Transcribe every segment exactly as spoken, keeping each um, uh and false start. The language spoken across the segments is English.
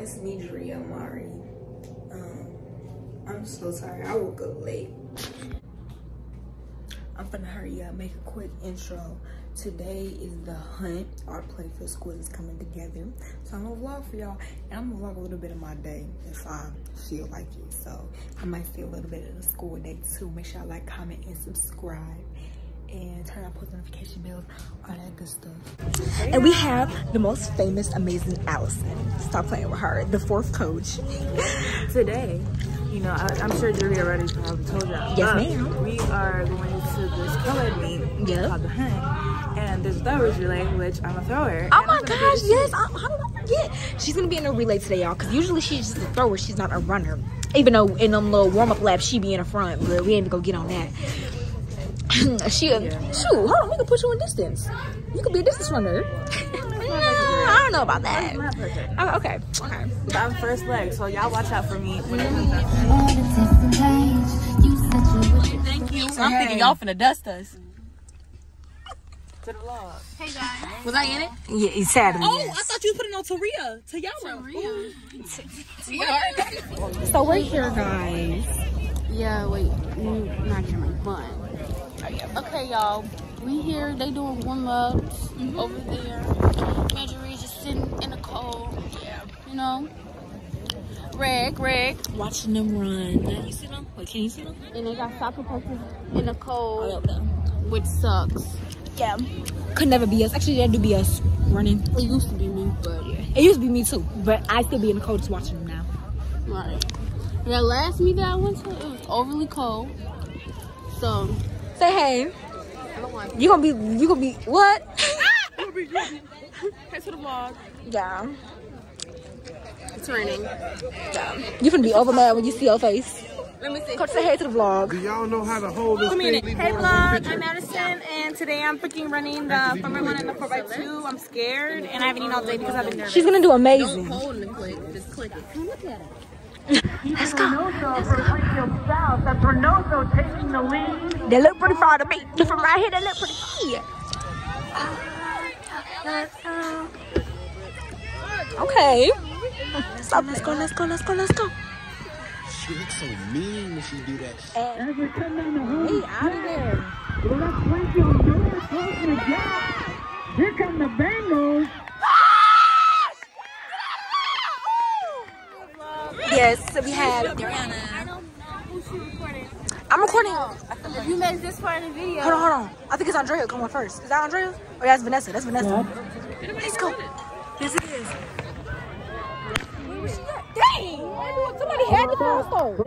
it's me, Drea Amari. Um, I'm so sorry. I woke up late. I'm gonna hurry up, make a quick intro. Today is the hunt. Our Playfield Squad is coming together. So I'm gonna vlog for y'all. And I'm gonna vlog a little bit of my day if I feel like it. So I might see a little bit of the school day too. Make sure y'all like, comment, and subscribe. And turn on post notification bells, all that good stuff. And we have the most famous, amazing Allison. Stop playing with her, the fourth coach. Today, you know, I, I'm sure Julie already probably told y'all. Yes, ma'am. We are going to this colored meet yep. called the Hunt. And there's throwers relay, which I'm a thrower. Oh my gosh, yes. I, how did I forget? She's going to be in a relay today, y'all. Because usually she's just a thrower. She's not a runner. Even though in them little warm-up laps, she be in the front. But we ain't even going to get on that. she a, yeah. Shoot, hold on, we can put you in distance. You could be a distance runner. No, I don't know about that. Not perfect. Oh, okay, okay. But I'm first leg, so y'all watch out for me. Thank you. So I'm hey. thinking y'all finna dust us. To the vlog. Hey guys. Was I in it? Yeah, sadly. Oh, yes. I thought you was putting on Taria. Tayara. Taria. So we're here, guys. Yeah, wait, mm, not your mic, but. Okay, y'all. We here. They doing warm ups mm-hmm. over there. Marjorie's just sitting in the cold. Yeah. You know. Reg, Reg. Watching them run. You see them? Wait, can you see them? And they got soccer practice in the cold, I love them. which sucks. Yeah. Could never be us. Actually, that do be us running. It used to be me, but yeah. It used to be me too, but I still be in the cold just watching them now. Right. That last meet that I went to, it was overly cold. So. Say hey. You gonna be, you gonna be, what? Head to the vlog. Yeah. It's raining. Yeah. You finna be over mad when you see your face. Let me see. Coach, say hey to the vlog. Do y'all know how to hold this thing? Hey vlog, I'm Madison, and today I'm freaking running the four one and the four by two. I'm scared, and I haven't eaten all day because I've been nervous. She's gonna do amazing. Don't hold and click, just click it. Look at it. Let's go. Reynoso for Playfield South. That's Reynoso taking the lead. They look pretty far to me. From right here, they look pretty far. Okay. Stop. Let's go. Let's go. Let's go. Let's go. She looks so mean when she do that shit. As we come down the home. We out of there. Well, that's Playfield North closing the gap. Here come the Bengals. Yes, so we have Dariana. I don't know who's she recording. I'm recording. If you made this part of the video. Hold on, hold on. I think it's Andrea. Come on first. Is that Andrea? Oh, yeah, that's Vanessa. That's Vanessa. Let's go. Yes, it is. Where was she at? Dang! Somebody had the phone store.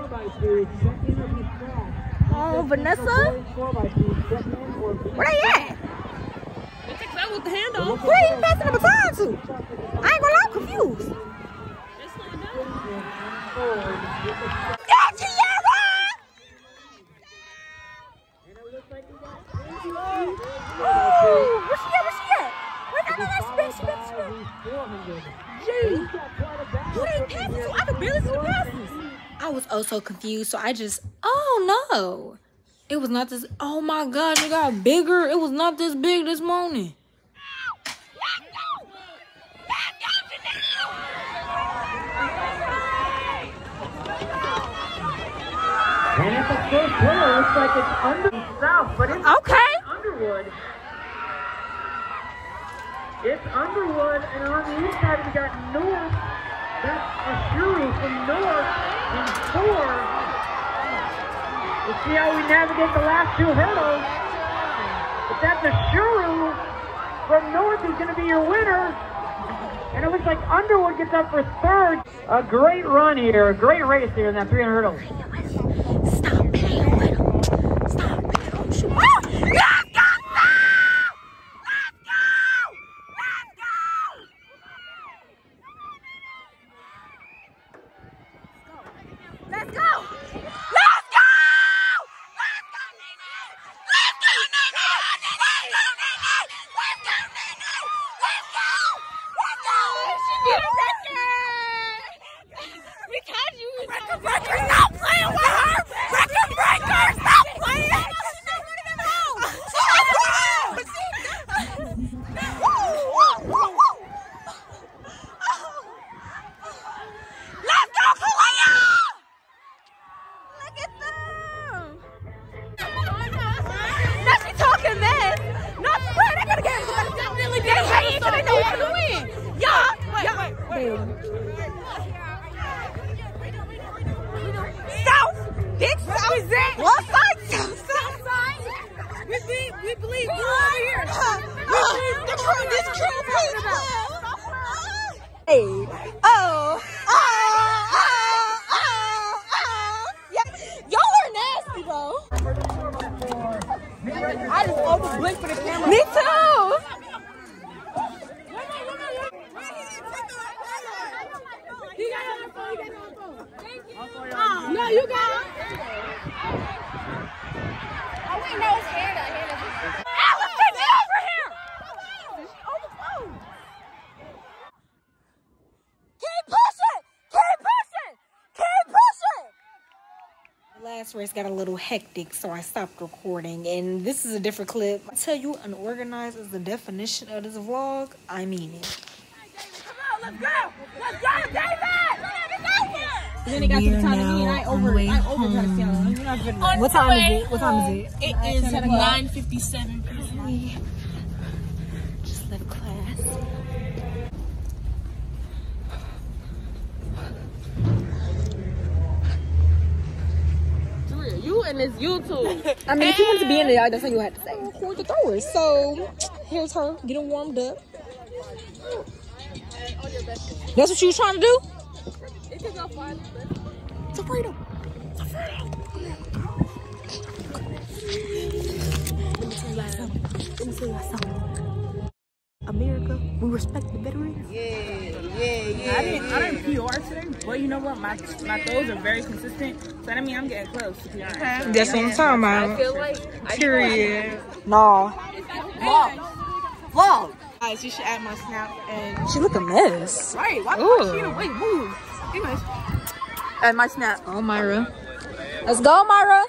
Oh, Vanessa? Where they at? With the handle. Where are you passing the baton to? I ain't gonna lie, I'm confused. Yeah, Tiara! Oh, where she at? Where she at? Where no, no, no, she back, she back, she back. Gee, who they passing to? I could barely see the passes. I was oh so confused, so I just, oh no. It was not this, oh my gosh, it got bigger. It was not this big this morning. And at the first pillar, looks like it's under south, but it's okay. Underwood. It's Underwood, and on the east side we got North. That's Ashuru from North in four. We'll see how we navigate the last two hurdles. But that's Ashuru from North who's going to be your winner. And it looks like Underwood gets up for third. A great run here, a great race here in that three hundred hurdles. Stop playing with him. Stop playing. Oh, shoot. Ah! Let's go! Let's go! Let's go! Let's go! Let's go! Let's go! Let's go, Nene! Let's go, Nene! Let's go, Nene! Let's go, Nene! Let's go! Let's go! She did a record! We caught you! Record, record! Stop playing with her! South! Big South! What side? South side? We believe, we believe you over here. The crew, this crew, people. Hey. Oh. Oh. Oh. Oh. Oh. Yeah. Y'all are nasty, bro. I just over blinked for the camera. Me too. No, you got it. Oh, wait, no, it's hair. The hair doesn't. Allison, get over here! On the phone. Keep pushing! Keep pushing! Keep pushing! The last race got a little hectic, so I stopped recording. And this is a different clip. I tell you, unorganized is the definition of this vlog. I mean it. Come on, let's go! Let's go, David! And then it got to the time of me and I over, I over tried to see y'all. What time is it? What time is it? It is nine fifty-seven. We just left class. You and this YouTube. I mean, if you want to be in it, that's what you had to say. Record the throwers. So, here's her getting warmed up. That's what you was trying to do? It can go far. It's a freedom. It's a freedom. Let me tell you something. Let me tell you something. America, we respect the veterans. Yeah, yeah, yeah. I didn't, I didn't P R today, but you know what? My my throws are very consistent, so that means I'm getting close to P R. Okay. That's what I'm talking about. I feel like. Period. No. Vlog. Vlog. Guys, you should add my snap. And she look a mess. Right. Why Ooh. would she wait? Move. Anyways, Add my snap. Oh, Myra. Let's go, Myra.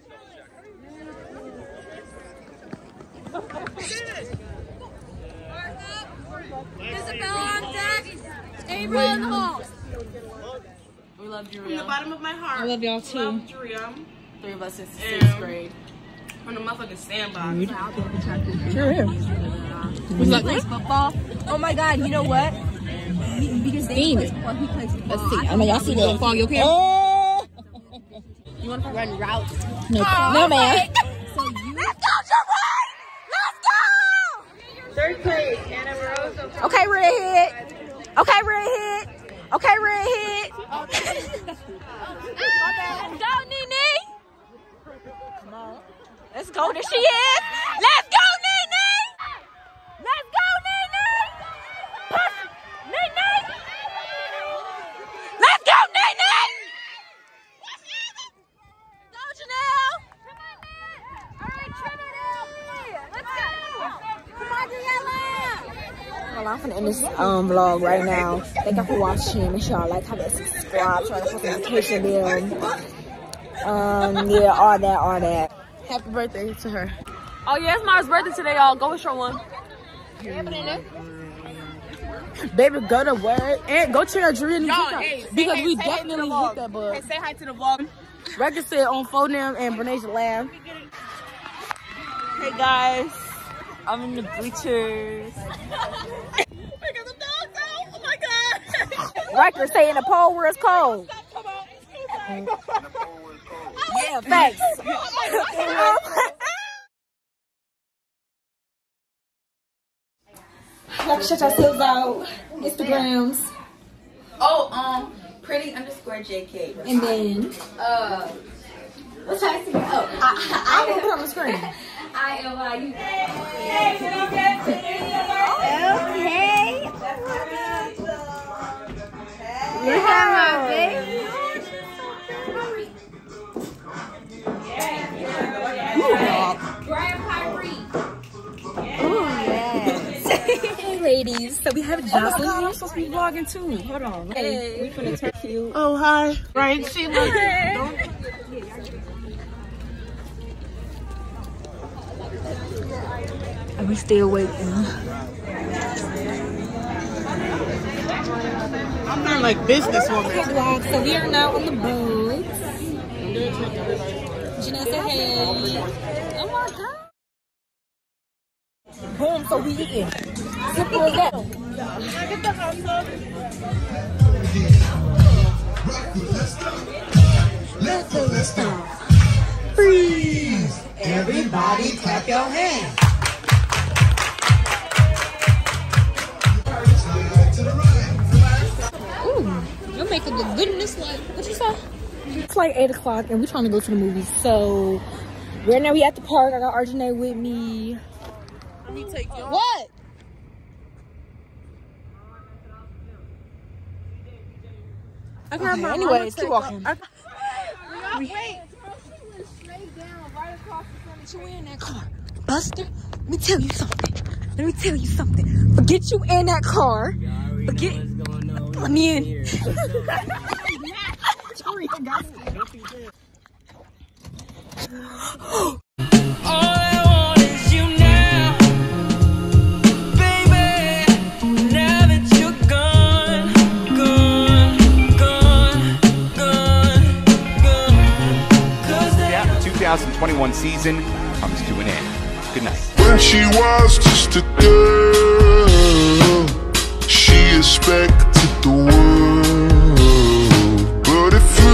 Isabel on deck. Gabriel in the hall. we love Juria. From the bottom of my heart. I love y'all too. Love Juria. Three of us in sixth grade. From the motherfucking sandbox. Sure is. He plays football. Oh my God! You know what? He, because they play football, he plays football. Let's see. I mean, y'all see the fog. You okay? Oh. You want to run routes? No, oh, no man. So you. Let's go, Jermaine! Let's go! Third place, Anna Rosa. Okay, redhead. Okay, redhead. Okay, redhead. Let's go, Nene. Come on. Let's go. There she is. Let's go, Nene. Let's go, Nene. Push. Nene. Let's go, Nene. Go, Janelle. All right, Trinity. Let's go. Come on, Daniela. Well, I'm finna end this um, vlog right now. Thank you for watching. Make sure y'all like, comment, subscribe, turn on the notification bell. Um, yeah, all that, all that. Happy birthday to her. Oh yeah, it's Mara's birthday today, y'all. Go and show one. Baby, go to work and go check out Juria Hey, because hey, we say definitely hey hit that bug. Hey, say hi to the vlog. Record said on phone them and Bernasia laugh. Hey guys, I'm in the bleachers. Oh my God. Riker say in the pole where it's cold. Yeah, thanks. Y'all can check ourselves out. Instagrams. Oh, um, pretty underscore J K. And then, Uh, what's her Instagram? Oh, I, I will put it on the screen. I L I U. You have my baby. Hey, ladies. So we have Jocelyn. Oh I'm supposed to be vlogging too. Hold on. Hey, we finna turn cute. Oh, hi. Right, she looks. And we still waiting. I'm not like businesswoman. Okay, vlog. So we are now on the boat. Janelle say hey. Oh my God. Boom, so we eating. Simple as that. Can I get the hot sauce? Freeze! Everybody clap your hands. Ooh, your makeup look good in this light. What you saw? It's like eight o'clock and we're trying to go to the movies. So right now we at the park. I got Arjane with me. Let me take you. What? Okay, Okay, anyways, keep walking. I, We, wait. Forget you in that car, Buster. Let me tell you something. Let me tell you something. Forget you in that car. Forget. Let me in. All I want is you now, baby. Now that you're gone, gone, gone, gone, gone. Cause Yeah, the two thousand twenty-one season comes to an end. Good night. When she was just a girl, she expected the world. But if you